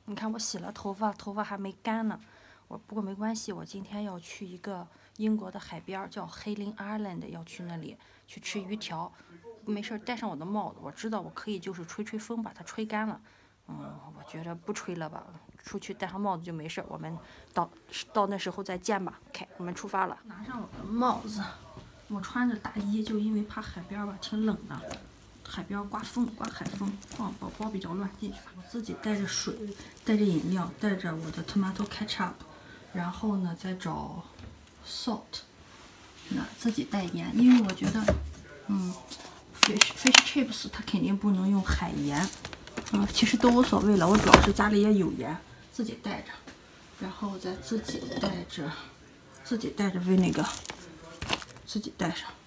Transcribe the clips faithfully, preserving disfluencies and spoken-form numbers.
你看我洗了头发，头发还没干呢。我不过没关系，我今天要去一个英国的海边，叫黑林 Island， 要去那里去吃鱼条。没事，戴上我的帽子，我知道我可以就是吹吹风把它吹干了。嗯，我觉得不吹了吧，出去戴上帽子就没事。我们到到那时候再见吧。OK， 我们出发了。拿上我的帽子，我穿着大衣，就因为怕海边吧，挺冷的。海边刮风，刮海风，放包包比较乱，进去吧。我自己带着水，带着饮料，带着我的 tomato ketchup， 然后呢再找 salt， 那自己带盐，因为我觉得，嗯 ，fish fish chips 它肯定不能用海盐，嗯，其实都无所谓了，我主要是家里也有盐，自己带着，然后再自己带着，自己带着 vinegar， 自己带上。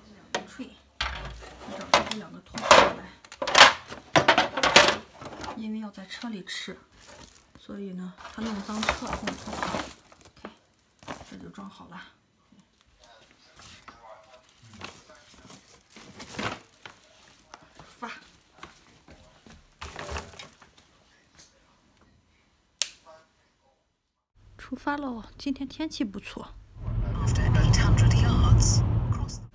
找这两个托出来，因为要在车里吃，所以呢，他弄脏车，弄脱好。OK， 这就装好了。发，出发喽！今天天气不错。After eight hundred yards, cross the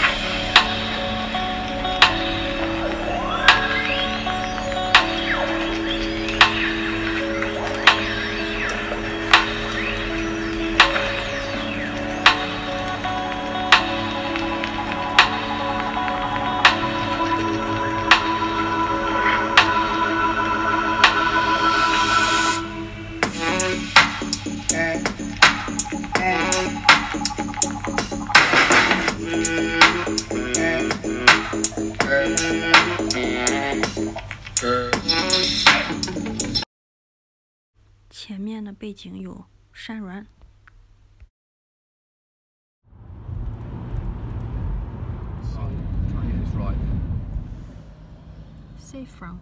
前面的背景有山峦。Safe front.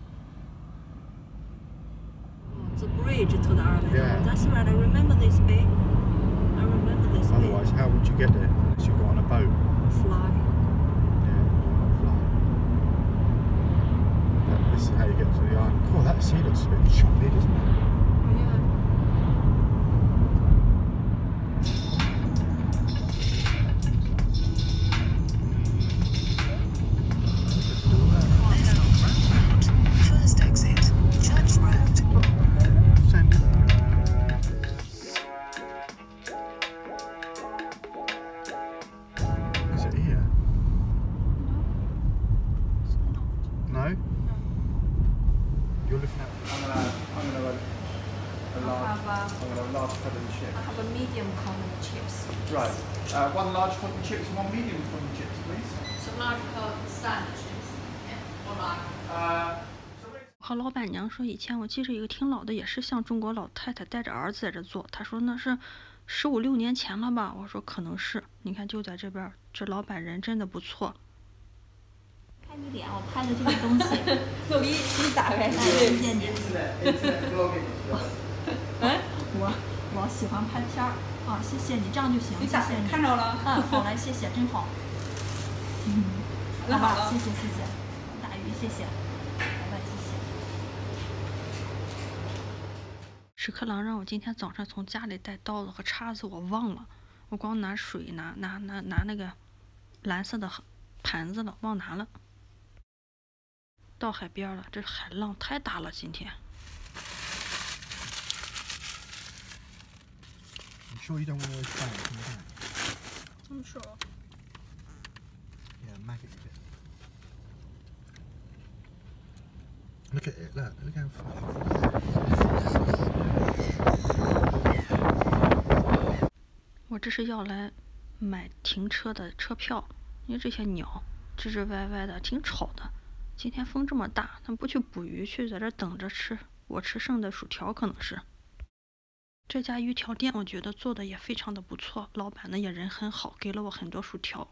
The bridge to the island. Yeah. That's right. I remember this bay. I remember this bay. Otherwise, how would you get there unless you got on a boat? Fly. Yeah, fly. But this is how you get to the island. Cool, that sea looks a bit choppy, doesn't it? Yeah. First exit, Church Road. Send it. Is it here? No? You're looking at. I'm gonna. I'm gonna. A large, have a- I'm gonna have a large cotton chip. I have a medium common chips. Right. Uh, one large cotton chips and one medium cotton chips, please. So large standard chips. Yeah. Or large. Uh, 和老板娘说，以前我记着一个挺老的，也是像中国老太太带着儿子在这做。她说那是十五六年前了吧？我说可能是。你看就在这边，这老板人真的不错。看你脸，我拍的这个东西，我给你给你打开，谢谢你。哎，我我喜欢拍片儿啊，谢谢你，这样就行，谢谢你。 看着了。 嗯，好嘞，谢谢，真好。嗯， 那好了谢谢谢谢，大鱼谢谢，老板谢谢。屎壳郎让我今天早上从家里带刀子和叉子，我忘了，我光拿水拿拿拿拿那个蓝色的盘子了，忘拿了。到海边了，这海浪太大了，今天。 You sure you don't want to bang from the back? I'm sure. Yeah, mag it a bit. Look at it, look, look how far. 我这是要来买停车的车票，因为这些鸟吱吱歪歪的，挺吵的。今天风这么大，他们不去捕鱼去，在这等着吃我吃剩的薯条，可能是。这家鱼条店我觉得做的也非常的不错，老板呢也人很好，给了我很多薯条。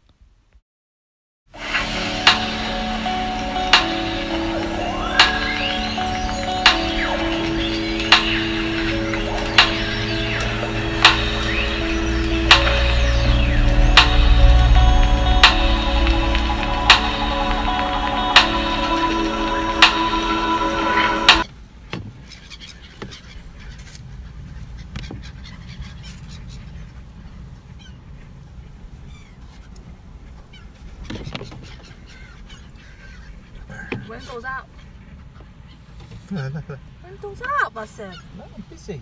Windows up. No, no, no. Windows up, I said. No, I'm busy.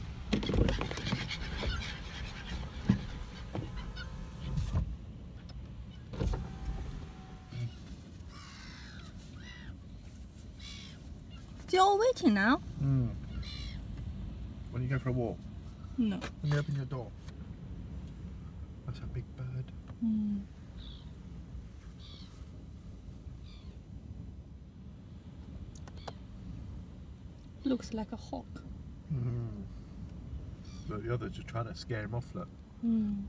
Still waiting now? Mm. When you go for a walk, No. when you open your door. That's a big bird. Mm. Looks like a hawk. Mm. Look, the others are trying to scare him off, look. Mm.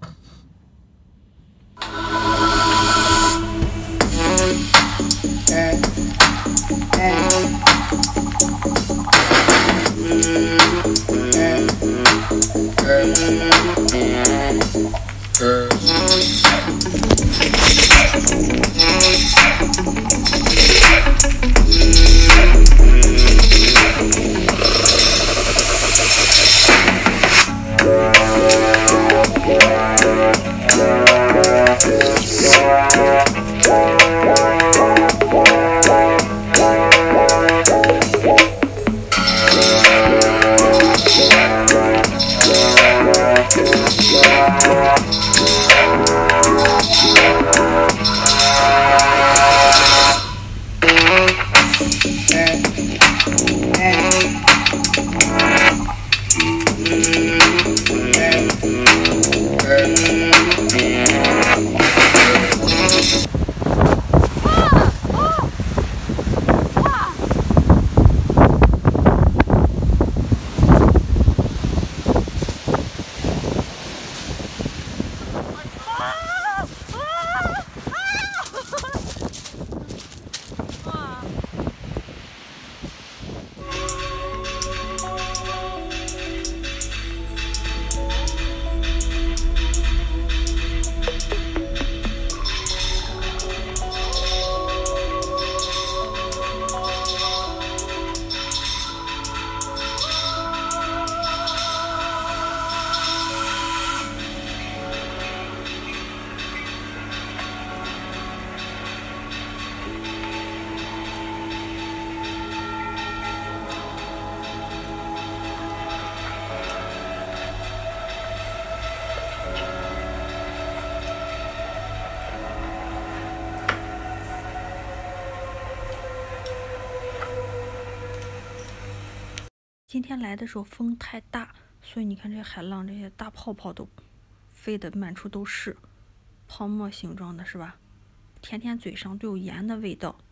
今天来的时候风太大，所以你看这些海浪，这些大泡泡都飞得满处都是，泡沫形状的是吧？舔舔嘴上都有盐的味道。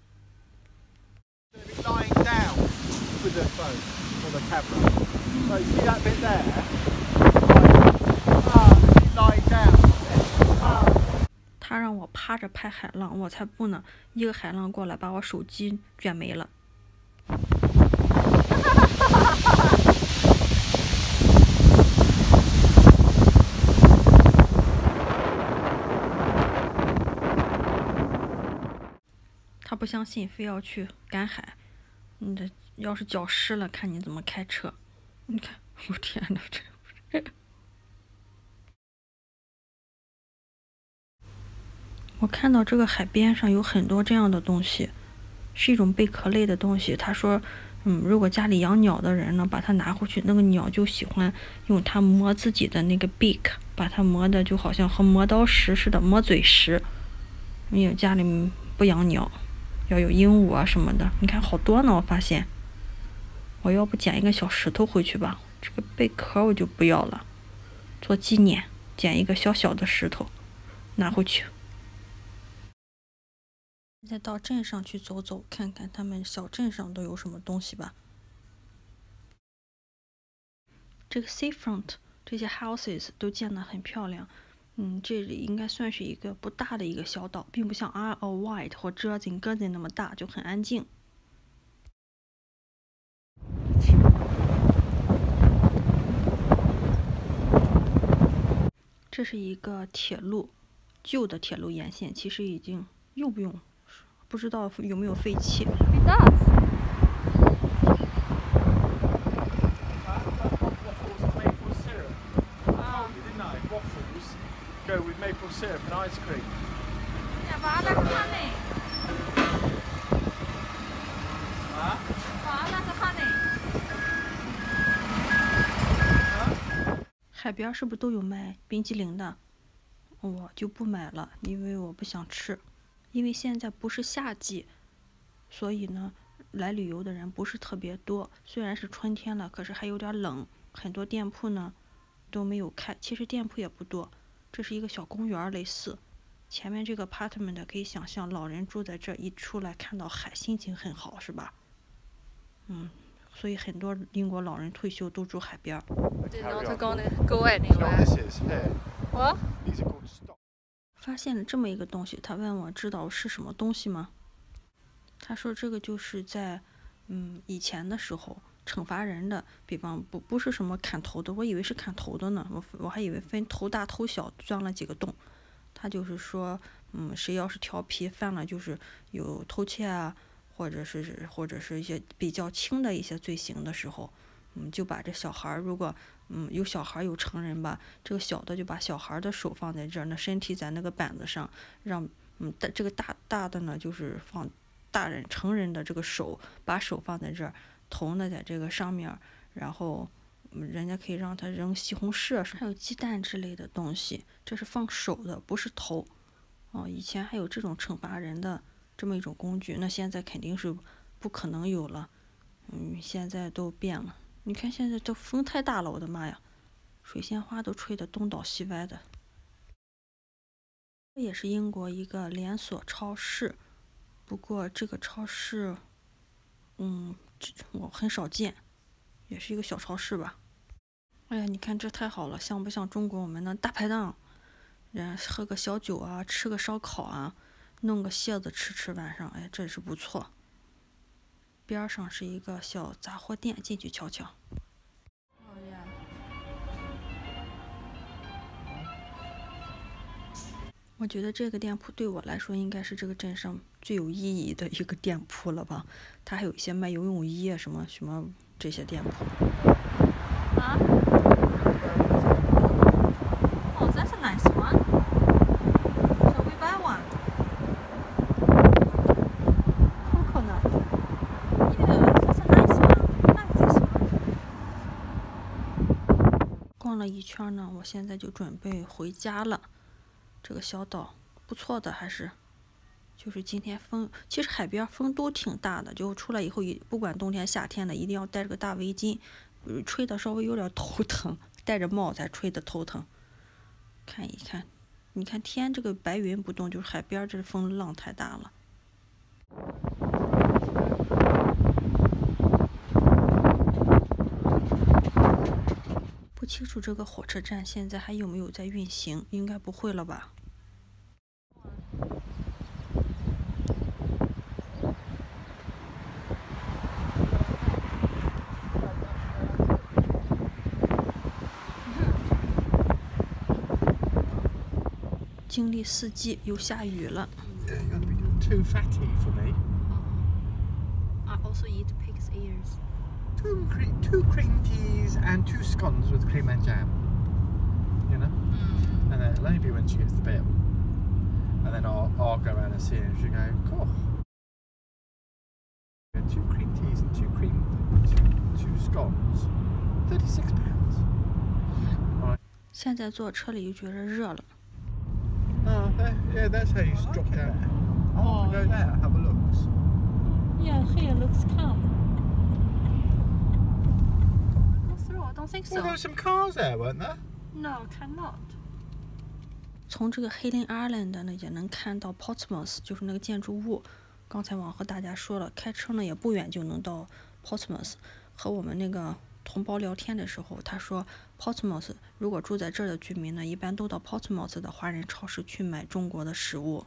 Lying down with the phone or the camera. So you see that bit there? Ah, lying down. 他让我趴着拍海浪，我才不呢！一个海浪过来，把我手机卷没了。他不相信，非要去赶海。你这要是脚湿了，看你怎么开车。你看，我天哪，这我看到这个海边上有很多这样的东西，是一种贝壳类的东西。他说，嗯，如果家里养鸟的人呢，把它拿回去，那个鸟就喜欢用它磨自己的那个 beak， 把它磨的就好像和磨刀石似的，磨嘴石。因为家里不养鸟，要有鹦鹉啊什么的。你看好多呢，我发现。我要不捡一个小石头回去吧？这个贝壳我就不要了，做纪念。捡一个小小的石头，拿回去。再到镇上去走走，看看他们小镇上都有什么东西吧。这个 seafront 这些 houses 都建得很漂亮。嗯，这里应该算是一个不大的一个小岛，并不像 Isle of Wight 或 Jersey Jersey 那么大，就很安静。这是一个铁路，旧的铁路沿线，其实已经用不用，不知道有没有废弃。It does. Go with maple syrup and ice cream. Yeah, but they're coming. 哇，那是哈呢？海边是不是都有卖冰激凌的？我就不买了，因为我不想吃。因为现在不是夏季，所以呢，来旅游的人不是特别多。虽然是春天了，可是还有点冷，很多店铺呢都没有开。其实店铺也不多，这是一个小公园类似。前面这个 apartment 可以想象，老人住在这，一出来看到海，心情很好，是吧？嗯，所以很多英国老人退休都住海边。 Carry on. go Do you know what this is? Here. What? These are called stock. 发现了这么一个东西，他问我知道是什么东西吗？他说这个就是在嗯以前的时候惩罚人的，比方不不是什么砍头的，我以为是砍头的呢，我我还以为分头大头小，钻了几个洞。他就是说，嗯，谁要是调皮犯了，就是有偷窃啊，或者是或者是一些比较轻的一些罪行的时候，嗯，就把这小孩儿，如果嗯有小孩有成人吧，这个小的就把小孩的手放在这儿，那身体在那个板子上，让嗯大这个大大的呢就是放大人成人的这个手，把手放在这儿，头呢在这个上面，然后。人家可以让他扔西红柿，还有鸡蛋之类的东西，这是放手的，不是头。哦，以前还有这种惩罚人的这么一种工具，那现在肯定是不可能有了。嗯，现在都变了。你看现在这风太大了，我的妈呀，水仙花都吹得东倒西歪的。这也是英国一个连锁超市，不过这个超市，嗯，我很少见，也是一个小超市吧。哎呀，你看这太好了，像不像中国我们的大排档？人喝个小酒啊，吃个烧烤啊，弄个蝎子吃吃晚上，哎，这是不错。边上是一个小杂货店，进去瞧瞧。哦呀。我觉得这个店铺对我来说应该是这个镇上最有意义的一个店铺了吧？它还有一些卖游泳衣啊，什么什么这些店铺。啊？ Oh, that's a nice one. Shall we buy one? Coconut. Yeah, that's a nice one. I like this one. 逛了一圈呢，我现在就准备回家了。这个小岛不错的，还是，就是今天风，其实海边风都挺大的，就出来以后，不管冬天夏天的，一定要戴着个大围巾，吹的稍微有点头疼，戴着帽才吹的头疼。看一看，你看天这个白云不动，就是海边这风浪太大了。不清楚这个火车站现在还有没有在运行，应该不会了吧？经历四季，又下雨了。 Yeah, you're gonna be too fatty for me. I also eat pig's ears. Two cream, two cream teas and two scones with cream and jam. You know, Mm. and then it'll only be when she gets the bill, and then I'll I'll go around and see her, and she'll go, "Cool." Two cream teas and two cream, two, two scones, thirty-six pounds. Right. 现在坐车里就觉得热了。 Oh, there, yeah, that's how you drop down. Oh, go there, have a look. Yeah, here looks calm. Go through? I don't think Well, there were some cars there, weren't there? No, cannot. 从这个黑林 Island 呢，也能看到 Portsmouth， 就是那个建筑物。刚才我和大家说了，开车呢也不远就能到 Portsmouth。和我们那个同胞聊天的时候，他说 Portsmouth 如果住在这儿的居民呢，一般都到 Portsmouth 的华人超市去买中国的食物。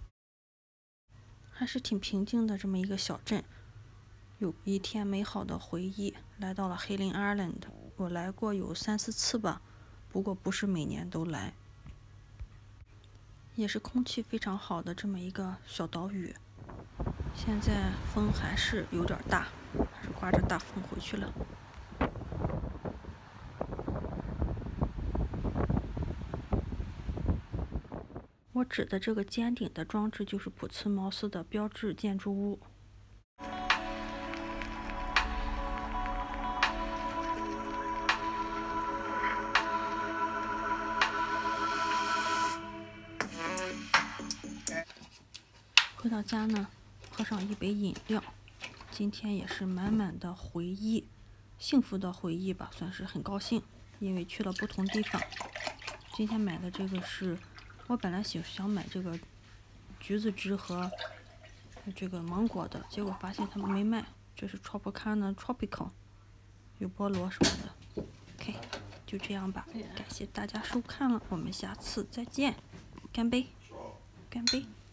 还是挺平静的这么一个小镇，有一天美好的回忆。来到了黑林 Island， 我来过有三四次吧，不过不是每年都来。也是空气非常好的这么一个小岛屿。现在风还是有点大，还是刮着大风回去了。我指的这个尖顶的装置就是普茨茅斯的标志建筑物。 回到家呢，喝上一杯饮料，今天也是满满的回忆，幸福的回忆吧，算是很高兴，因为去了不同地方。今天买的这个是，我本来想想买这个橘子汁和这个芒果的，结果发现他们没卖。这是 Tropicana Tropical， 有菠萝什么的。OK， 就这样吧，感谢大家收看了，我们下次再见，干杯，干杯。